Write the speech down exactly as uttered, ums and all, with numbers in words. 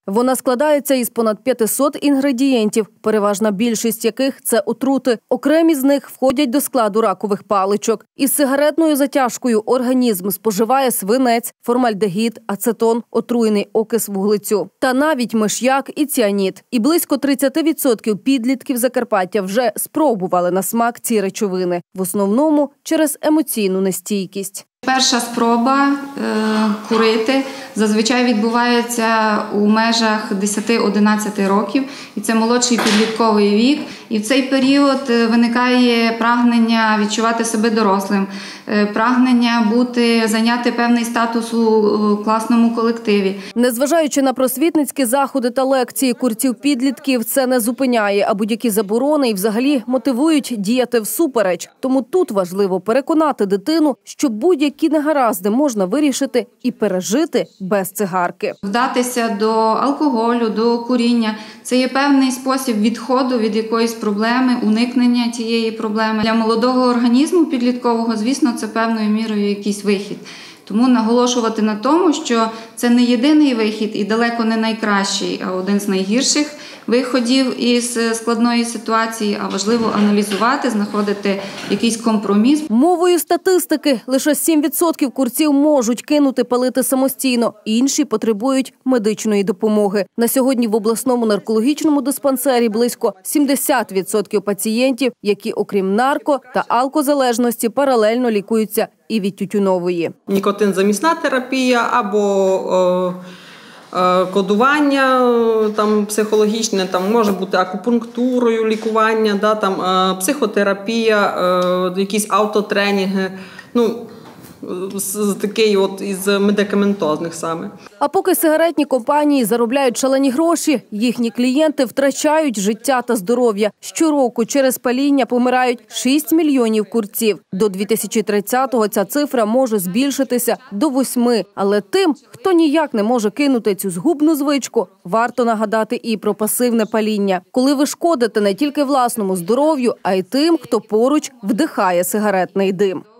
Вона складається із понад п'ятисот інгредієнтів, переважна більшість яких – це отрути. Окремі з них входять до складу ракових паличок. Із сигаретною затяжкою організм споживає свинець, формальдегід, ацетон, отруєний окис вуглецю. Та навіть миш'як і ціаніт. І близько тридцять відсотків підлітків Закарпаття вже спробували на смак ці речовини. В основному через емоційну нестійкість. Перша спроба е, курити зазвичай відбувається у межах десяти-одинадцяти років, і це молодший підлітковий вік. І в цей період виникає прагнення відчувати себе дорослим, е, прагнення бути, зайняти певний статус у класному колективі. Незважаючи на просвітницькі заходи та лекції курців-підлітків, це не зупиняє, а будь-які заборони і взагалі мотивують діяти всупереч. Тому тут важливо переконати дитину, що будь-які Які негаразди можна вирішити і пережити без цигарки. Вдатися до алкоголю, до куріння – це є певний спосіб відходу від якоїсь проблеми, уникнення тієї проблеми. Для молодого організму підліткового, звісно, це певною мірою якийсь вихід. Тому наголошувати на тому, що це не єдиний вихід і далеко не найкращий, а один з найгірших виходів із складної ситуації, а важливо аналізувати, знаходити якийсь компроміс. Мовою статистики, лише сім відсотків курців можуть кинути палити самостійно, інші потребують медичної допомоги. На сьогодні в обласному наркологічному диспансері близько сімдесят відсотків пацієнтів, які окрім нарко- та алкозалежності паралельно лікуються і від тютюнової. Нікотинзамісна терапія або е, кодування там, психологічне, там, може бути акупунктурою лікування, да, там, е, психотерапія, е, якісь автотренінги, ну, з такий от із медикаментозних саме. А поки сигаретні компанії заробляють шалені гроші, їхні клієнти втрачають життя та здоров'я. Щороку через паління помирають шість мільйонів курців. До дві тисячі тридцятого ця цифра може збільшитися до восьми. Але тим, хто ніяк не може кинути цю згубну звичку, варто нагадати і про пасивне паління. Коли ви шкодите не тільки власному здоров'ю, а й тим, хто поруч вдихає сигаретний дим.